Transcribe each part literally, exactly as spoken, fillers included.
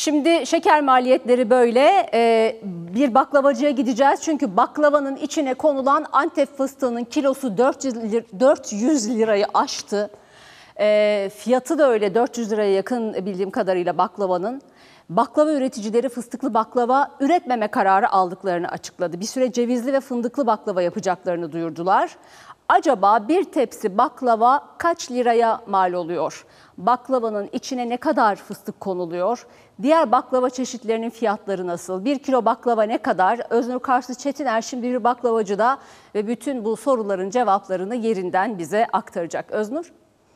Şimdi şeker maliyetleri böyle. Ee, bir baklavacıya gideceğiz. Çünkü baklavanın içine konulan Antep fıstığının kilosu dört yüz lirayı aştı. Ee, fiyatı da öyle, dört yüz liraya yakın bildiğim kadarıyla baklavanın. Baklava üreticileri fıstıklı baklava üretmeme kararı aldıklarını açıkladı. Bir süre cevizli ve fındıklı baklava yapacaklarını duyurdular. Acaba bir tepsi baklava kaç liraya mal oluyor? Baklavanın içine ne kadar fıstık konuluyor? Diğer baklava çeşitlerinin fiyatları nasıl? Bir kilo baklava ne kadar? Öznur Karslı Çetiner şimdi bir baklavacıda ve bütün bu soruların cevaplarını yerinden bize aktaracak. Öznur?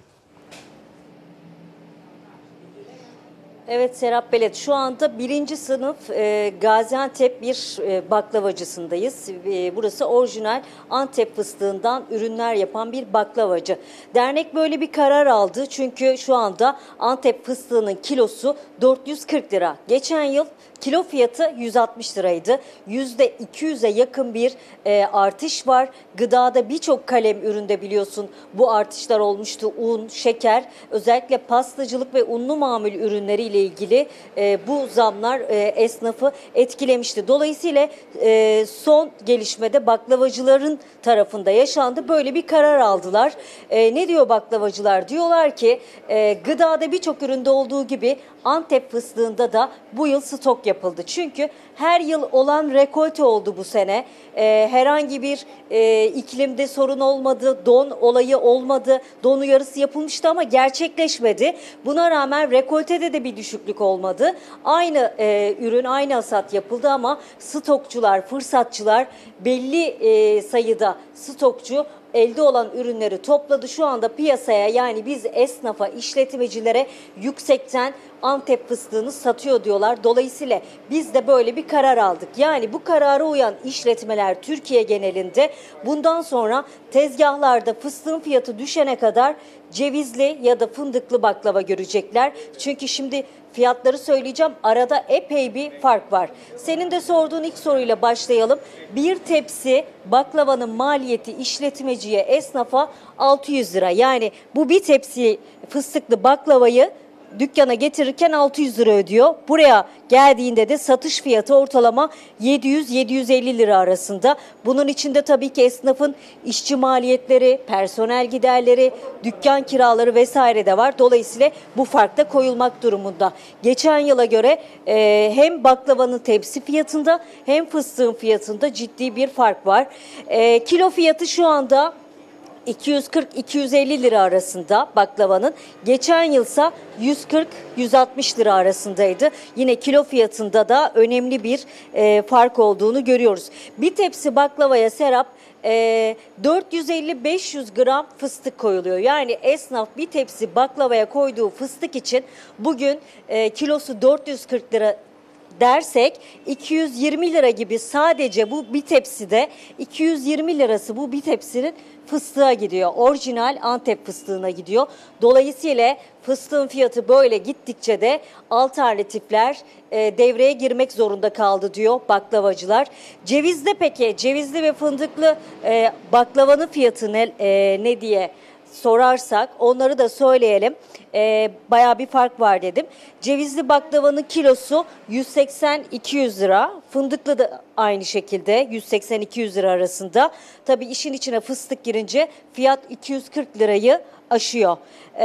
Evet Serap Belet, şu anda birinci sınıf e, Gaziantep bir e, baklavacısındayız. E, burası orijinal Antep fıstığından ürünler yapan bir baklavacı. Dernek böyle bir karar aldı çünkü şu anda Antep fıstığının kilosu dört yüz kırk lira. Geçen yıl kilo fiyatı yüz altmış liraydı. yüzde iki yüze yakın bir e, artış var. Gıdada birçok kalem üründe biliyorsun bu artışlar olmuştu. Un, şeker, özellikle pastacılık ve unlu mamul ürünleriyle ilgili e, bu zamlar e, esnafı etkilemişti. Dolayısıyla e, son gelişmede baklavacıların tarafında yaşandı. Böyle bir karar aldılar. E, ne diyor baklavacılar? Diyorlar ki e, gıdada birçok üründe olduğu gibi Antep fıstığında da bu yıl stok yapıldı. Çünkü her yıl olan rekolte oldu bu sene. Ee, herhangi bir e, iklimde sorun olmadı, don olayı olmadı. Don uyarısı yapılmıştı ama gerçekleşmedi. Buna rağmen rekoltede de bir düşüklük olmadı. Aynı e, ürün, aynı hasat yapıldı ama stokçular, fırsatçılar belli e, sayıda stokçu elde olan ürünleri topladı. Şu anda piyasaya, yani biz esnafa, işletmecilere yüksekten Antep fıstığını satıyor diyorlar. Dolayısıyla biz de böyle bir karar aldık. Yani bu karara uyan işletmeler Türkiye genelinde bundan sonra tezgahlarda fıstığın fiyatı düşene kadar cevizli ya da fındıklı baklava görecekler. Çünkü şimdi fiyatları söyleyeceğim. Arada epey bir fark var. Senin de sorduğun ilk soruyla başlayalım. Bir tepsi baklavanın maliyeti işletmeciye, esnafa altı yüz lira. Yani bu bir tepsi fıstıklı baklavayı dükkana getirirken altı yüz lira ödüyor. Buraya geldiğinde de satış fiyatı ortalama yedi yüz yedi yüz elli lira arasında. Bunun içinde tabii ki esnafın işçi maliyetleri, personel giderleri, dükkan kiraları vesaire de var. Dolayısıyla bu fark da koyulmak durumunda. Geçen yıla göre e, hem baklavanın tepsi fiyatında hem fıstığın fiyatında ciddi bir fark var. E, kilo fiyatı şu anda iki yüz kırk iki yüz elli lira arasında baklavanın. Geçen yılsa yüz kırk yüz altmış lira arasındaydı. Yine kilo fiyatında da önemli bir e, fark olduğunu görüyoruz. Bir tepsi baklavaya Serap e, dört yüz elli beş yüz gram fıstık koyuluyor. Yani esnaf bir tepsi baklavaya koyduğu fıstık için bugün e, kilosu dört yüz kırk lira dersek iki yüz yirmi lira gibi sadece bu bir tepside iki yüz yirmi lirası bu bir tepsinin fıstığa gidiyor. Orijinal Antep fıstığına gidiyor. Dolayısıyla fıstığın fiyatı böyle gittikçe de alternatifler e, devreye girmek zorunda kaldı diyor baklavacılar. Cevizde peki cevizli ve fındıklı e, baklavanın fiyatı ne, e, ne diye sorarsak onları da söyleyelim. E, bayağı bir fark var dedim. Cevizli baklavanın kilosu yüz seksen iki yüz lira. Fındıklı da aynı şekilde yüz seksen iki yüz lira arasında. Tabii işin içine fıstık girince fiyat iki yüz kırk lirayı aşıyor.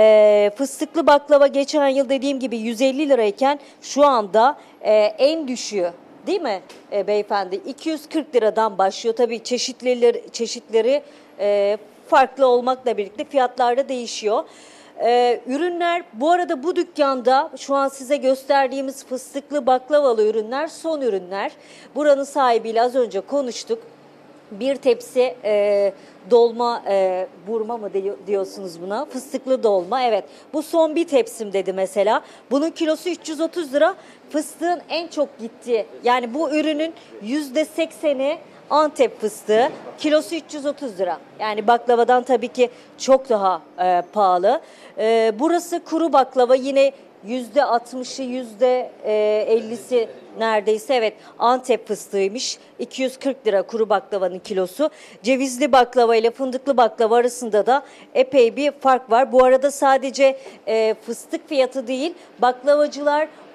E, fıstıklı baklava geçen yıl dediğim gibi yüz elli lirayken şu anda e, en düşüğü, değil mi e, beyefendi? iki yüz kırk liradan başlıyor. Tabii çeşitleri, çeşitleri e, farklı olmakla birlikte fiyatlar da değişiyor. Ee, ürünler bu arada bu dükkanda şu an size gösterdiğimiz fıstıklı baklavalı ürünler son ürünler. Buranın sahibiyle az önce konuştuk. Bir tepsi e, dolma e, burma mı diyorsunuz buna? Fıstıklı dolma, evet. Bu son bir tepsim dedi mesela. Bunun kilosu üç yüz otuz lira. Fıstığın en çok gittiği, yani bu ürünün yüzde sekseni Antep fıstığı, kilosu üç yüz otuz lira. Yani baklavadan tabii ki çok daha e, pahalı. E, burası kuru baklava, yine yüzde altmışı yüzde ellisi neredeyse evet Antep fıstığıymış. iki yüz kırk lira kuru baklavanın kilosu. Cevizli baklava ile fındıklı baklava arasında da epey bir fark var. Bu arada sadece e, fıstık fiyatı değil, baklavacılar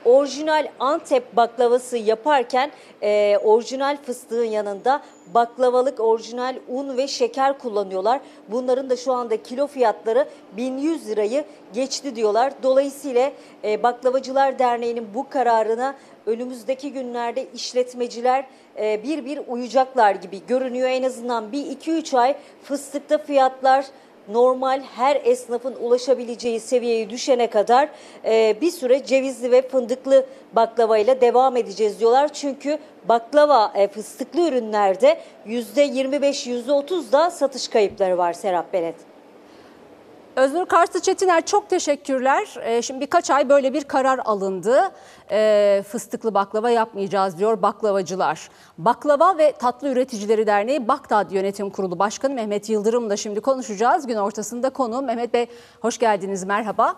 orijinal Antep baklavası yaparken e, orijinal fıstığın yanında baklavalık orijinal un ve şeker kullanıyorlar. Bunların da şu anda kilo fiyatları bin yüz lirayı geçti diyorlar. Dolayısıyla e, Baklavacılar Derneği'nin bu kararına önümüzdeki günlerde işletmeciler e, bir bir uyacaklar gibi görünüyor. En azından bir iki üç ay fıstıkta fiyatlar normal her esnafın ulaşabileceği seviyeye düşene kadar e, bir süre cevizli ve fındıklı baklavayla devam edeceğiz diyorlar. Çünkü baklava e, fıstıklı ürünlerde yüzde yirmi beş yüzde otuz da satış kayıpları var Serap Benet. Öznur Karslı Çetiner çok teşekkürler. Ee, şimdi birkaç ay böyle bir karar alındı. Ee, fıstıklı baklava yapmayacağız diyor baklavacılar. Baklava ve Tatlı Üreticileri Derneği Baktad Yönetim Kurulu Başkanı Mehmet Yıldırım'la şimdi konuşacağız. Gün ortasında konu. Mehmet Bey hoş geldiniz, merhaba.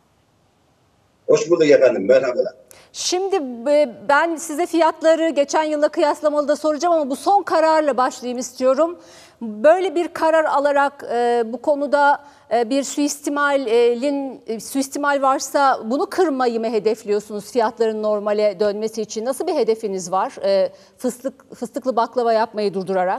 Hoş bulduk efendim, merhabalar. Şimdi ben size fiyatları geçen yılla kıyaslamalı da soracağım ama bu son kararla başlayayım istiyorum. Böyle bir karar alarak e, bu konuda e, bir suistimalin e, suistimal varsa bunu kırmayı mı hedefliyorsunuz fiyatların normale dönmesi için? Nasıl bir hedefiniz var e, fıstık fıstıklı baklava yapmayı durdurarak?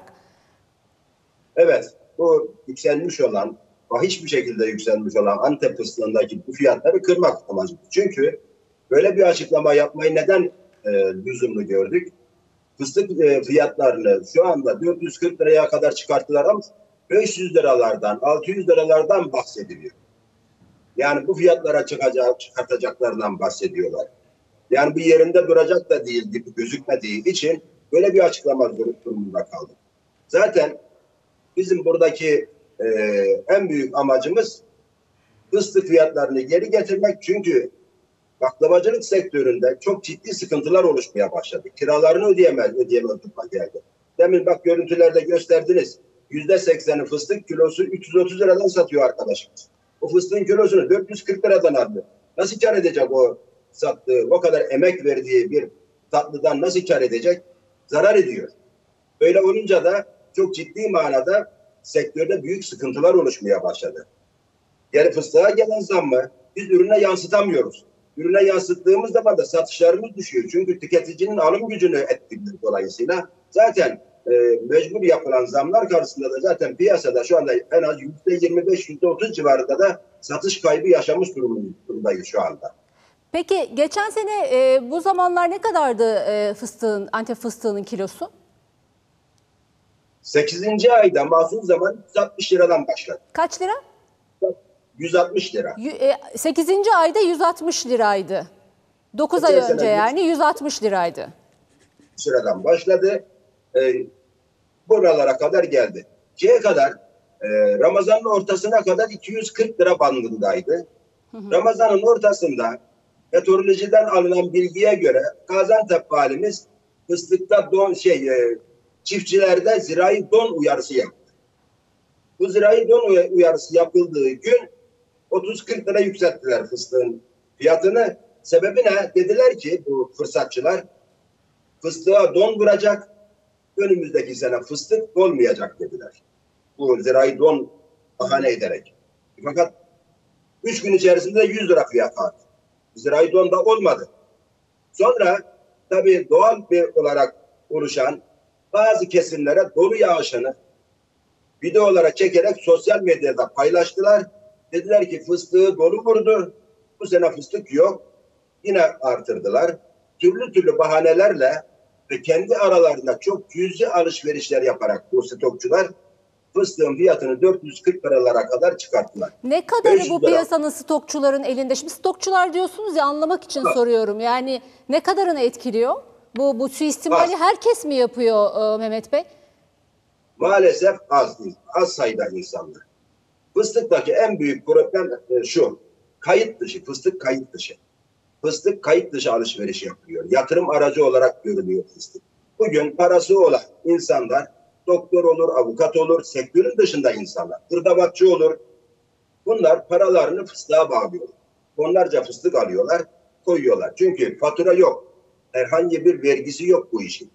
Evet, bu yükselmiş olan, hiçbir şekilde yükselmiş olan Antep fıstığındaki bu fiyatları kırmak amacımız. Çünkü böyle bir açıklama yapmayı neden e, lüzumlu gördük? Fıstık e, fiyatlarını şu anda dört yüz kırk liraya kadar çıkarttılar ama beş yüz liralardan, altı yüz liralardan bahsediliyor. Yani bu fiyatlara çıkacak, çıkartacaklarından bahsediyorlar. Yani bu yerinde duracak da değil gibi gözükmediği için böyle bir açıklama durumunda kaldık. Zaten bizim buradaki e, en büyük amacımız fıstık fiyatlarını geri getirmek. Çünkü baklavacılık sektöründe çok ciddi sıkıntılar oluşmaya başladı. Kiralarını ödeyemez, ödeyemez duruma geldi. Demin bak görüntülerde gösterdiniz. Yüzde sekseni fıstık kilosu üç yüz otuz liradan satıyor arkadaşımız. O fıstığın kilosunu dört yüz kırk liradan aldı. Nasıl kar edecek o sattığı, o kadar emek verdiği bir tatlıdan nasıl kar edecek? Zarar ediyor. Böyle olunca da çok ciddi manada sektörde büyük sıkıntılar oluşmaya başladı. Yani fıstığa gelen zammı biz ürüne yansıtamıyoruz. Ürüne yansıttığımız zaman da satışlarımız düşüyor. Çünkü tüketicinin alım gücünü etkiliyor dolayısıyla. Zaten e, mecbur yapılan zamlar karşısında da zaten piyasada şu anda en az yüzde yirmi beş yüzde otuz civarında da satış kaybı yaşamış durumdayız şu anda. Peki geçen sene e, bu zamanlar ne kadardı e, fıstığın, Antep fıstığının kilosu? sekizinci ayda mahsul zaman yüz altmış liradan başladı. Kaç lira? yüz altmış lira. sekizinci ayda yüz altmış liraydı. dokuz ay önce yani yüz altmış liraydı. Sıradan başladı. E, buralara kadar geldi. Şeye kadar e, Ramazan'ın ortasına kadar iki yüz kırk lira bandındaydı. Hı hı. Ramazan'ın ortasında meteorolojiden alınan bilgiye göre Gaziantep valimiz fıstıkta don şey e, çiftçilerde zirai don uyarısı yaptı. Bu zirai don uyarısı yapıldığı gün otuz kırk lira yükselttiler fıstığın fiyatını. Sebebi ne? Dediler ki bu fırsatçılar fıstığa don vuracak, önümüzdeki sene fıstık olmayacak dediler. Bu zirai don bahane ederek. Fakat üç gün içerisinde yüz lira fiyat arttı. Zirai don da olmadı. Sonra tabii doğal bir olarak oluşan bazı kesimlere dolu yağışını videolara çekerek sosyal medyada paylaştılar. Dediler ki fıstığı dolu vurdu. Bu sene fıstık yok. Yine artırdılar. Türlü türlü bahanelerle ve kendi aralarında çok cüzi alışverişler yaparak bu stokçular fıstığın fiyatını dört yüz kırk liralara kadar çıkarttılar. Ne kadarı bu piyasanın stokçuların elinde? Şimdi stokçular diyorsunuz ya, anlamak için ha. soruyorum. Yani ne kadarını etkiliyor? Bu, bu suistimali az. Herkes mi yapıyor e, Mehmet Bey? Maalesef az değil. Az sayıda insanlar. Fıstıktaki en büyük problem e, şu. Kayıt dışı, fıstık kayıt dışı. Fıstık kayıt dışı alışveriş yapıyor. Yatırım aracı olarak görülüyor fıstık. Bugün parası olan insanlar doktor olur, avukat olur, sektörün dışında insanlar, hırdavatçı olur. Bunlar paralarını fıstığa bağlıyor. Onlarca fıstık alıyorlar, koyuyorlar. Çünkü fatura yok. Herhangi bir vergisi yok bu işin.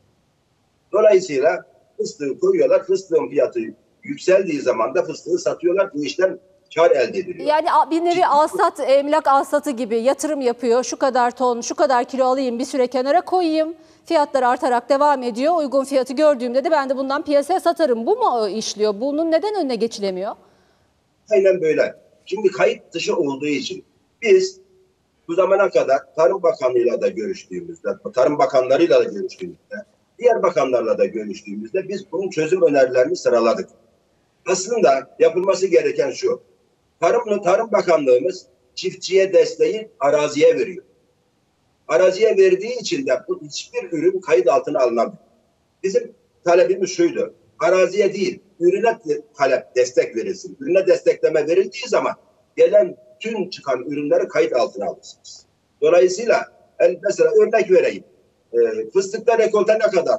Dolayısıyla fıstığı koyuyorlar. Fıstığın fiyatı yükseldiği zaman da fıstığı satıyorlar. Bu işten kar elde ediliyor. Yani bir nevi alsat, emlak alsatı gibi yatırım yapıyor. Şu kadar ton, şu kadar kilo alayım, bir süre kenara koyayım. Fiyatlar artarak devam ediyor. Uygun fiyatı gördüğümde de ben de bundan piyasaya satarım. Bu mu işliyor? Bunun neden önüne geçilemiyor? Aynen böyle. Şimdi kayıt dışı olduğu için biz bu zamana kadar Tarım Bakanlığı'yla da görüştüğümüzde, Tarım Bakanlarıyla da görüştüğümüzde, diğer bakanlarla da görüştüğümüzde biz bunun çözüm önerilerini sıraladık. Aslında yapılması gereken şu. Tarım, Tarım Bakanlığımız çiftçiye desteği araziye veriyor. Araziye verdiği için de bu hiçbir ürün kayıt altına alınamıyor. Bizim talebimiz şuydu. Araziye değil, ürüne talep, destek verilsin. Ürüne destekleme verildiği zaman gelen tüm çıkan ürünleri kayıt altına alırsınız. Dolayısıyla mesela örnek vereyim. E, fıstıkta rekolte ne kadar?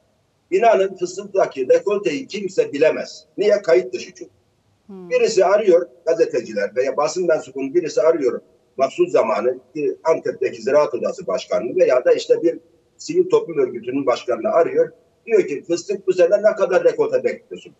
İnanın fıstıktaki rekolteyi kimse bilemez. Niye? Kayıt dışı çünkü. Hmm. Birisi arıyor, gazeteciler veya basın mensubunun birisi arıyor. Mahsul zamanı Antep'teki Ziraat Odası Başkanı'nı veya da işte bir sivil toplum örgütünün başkanını arıyor. Diyor ki fıstık bu sene ne kadar rekolte bekliyorsunuz?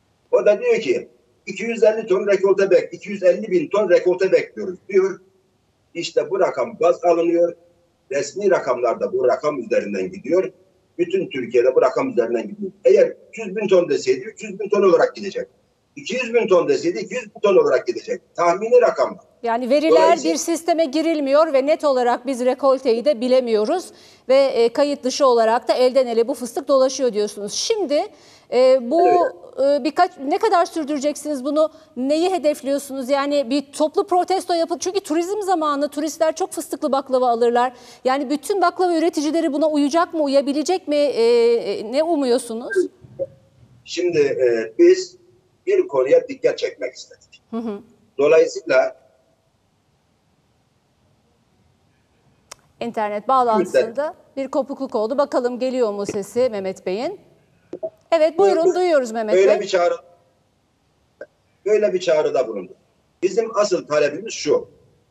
O da diyor ki iki yüz elli ton rekolte bek, iki yüz elli bin ton rekolte bekliyoruz diyor. İşte bu rakam baz alınıyor. Resmi rakamlarda bu rakam üzerinden gidiyor. Bütün Türkiye'de bu rakam üzerinden gidiyor. Eğer üç yüz bin ton deseydi üç yüz bin ton olarak gidecek. iki yüz bin ton deseydi iki yüz bin ton olarak gidecek. Tahmini rakamlar. Yani veriler bir sisteme girilmiyor ve net olarak biz rekolteyi de bilemiyoruz. Ve e, kayıt dışı olarak da elden ele bu fıstık dolaşıyor diyorsunuz. Şimdi e, bu e, birkaç ne kadar sürdüreceksiniz bunu? Neyi hedefliyorsunuz? Yani bir toplu protesto yapın. Çünkü turizm zamanı turistler çok fıstıklı baklava alırlar. Yani bütün baklava üreticileri buna uyacak mı, uyabilecek mi? E, e, ne umuyorsunuz? Şimdi e, biz bir konuya dikkat çekmek istedik. Hı hı. Dolayısıyla İnternet bağlantısında bir kopukluk oldu. Bakalım geliyor mu sesi Mehmet Bey'in? Evet buyurun duyuyoruz Mehmet böyle Bey. Bir çağrı, böyle bir çağrıda bulunduk. Bizim asıl talebimiz şu.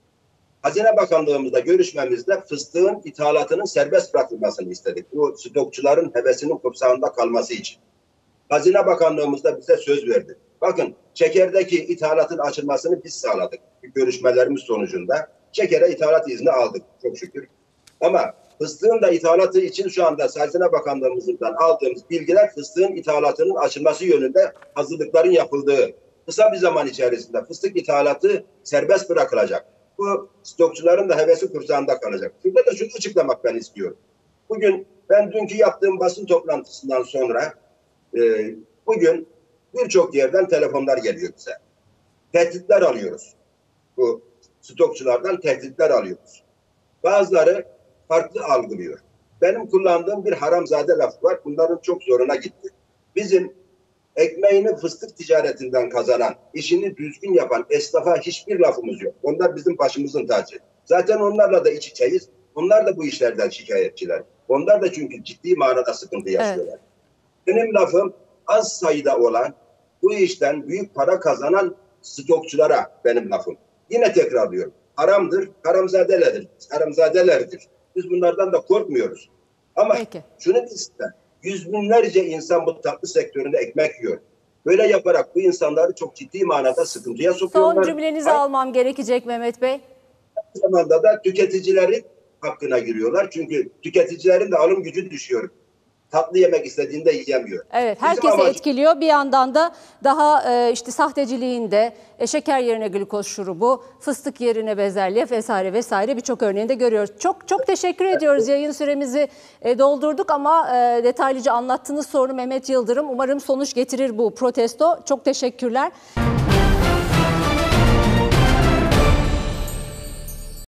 Hazine Bakanlığımızda görüşmemizde fıstığın ithalatının serbest bırakılmasını istedik. Bu stokçuların hevesinin kursağında kalması için. Hazine Bakanlığımız da bize söz verdi. Bakın şekerdeki ithalatın açılmasını biz sağladık. Görüşmelerimiz sonucunda şekere ithalat izni aldık çok şükür. Ama fıstığın da ithalatı için şu anda Hazine Bakanlığımızdan aldığımız bilgiler fıstığın ithalatının açılması yönünde hazırlıkların yapıldığı. Kısa bir zaman içerisinde fıstık ithalatı serbest bırakılacak. Bu stokçuların da hevesi kursağında kalacak. Burada da şunu açıklamak ben istiyorum. Bugün ben dünkü yaptığım basın toplantısından sonra e, bugün birçok yerden telefonlar geliyor bize. Tehditler alıyoruz. Bu stokçulardan tehditler alıyoruz. Bazıları farklı algılıyor. Benim kullandığım bir haramzade laf var. Bunların çok zoruna gitti. Bizim ekmeğini fıstık ticaretinden kazanan, işini düzgün yapan esnafa hiçbir lafımız yok. Onlar bizim başımızın tacı. Zaten onlarla da iç içeyiz. Onlar da bu işlerden şikayetçiler. Onlar da çünkü ciddi manada sıkıntı yaşıyorlar. Evet. Benim lafım az sayıda olan, bu işten büyük para kazanan stokçulara benim lafım. Yine tekrarlıyorum. Haramdır, haramzadelerdir. Haramzadelerdir. Biz bunlardan da korkmuyoruz. Ama Peki. şunu ister. Yüz binlerce insan bu tatlı sektöründe ekmek yiyor. Böyle yaparak bu insanları çok ciddi manada sıkıntıya sokuyorlar. Son cümlenizi Aynı almam gerekecek Mehmet Bey. Aynı zamanda da tüketicilerin hakkına giriyorlar. Çünkü tüketicilerin de alım gücü düşüyor. Tatlı yemek istediğinde yiyemiyor. Evet, herkesi amacım... etkiliyor. Bir yandan da daha e, işte sahteciliğinde e, şeker yerine glikoz şurubu, fıstık yerine bezelye vesaire vesaire birçok örneğini de görüyoruz. Çok çok teşekkür ediyoruz. Yayın süremizi e, doldurduk ama e, detaylıca anlattığınız sorunu Mehmet Yıldırım. Umarım sonuç getirir bu protesto. Çok teşekkürler.